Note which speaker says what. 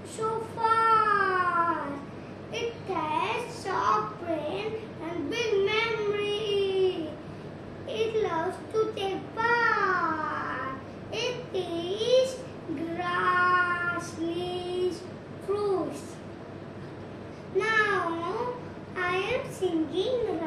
Speaker 1: so fast. It has sharp brain and big memory. It loves to take part. It eats grass, leaves, fruits. Now I am singing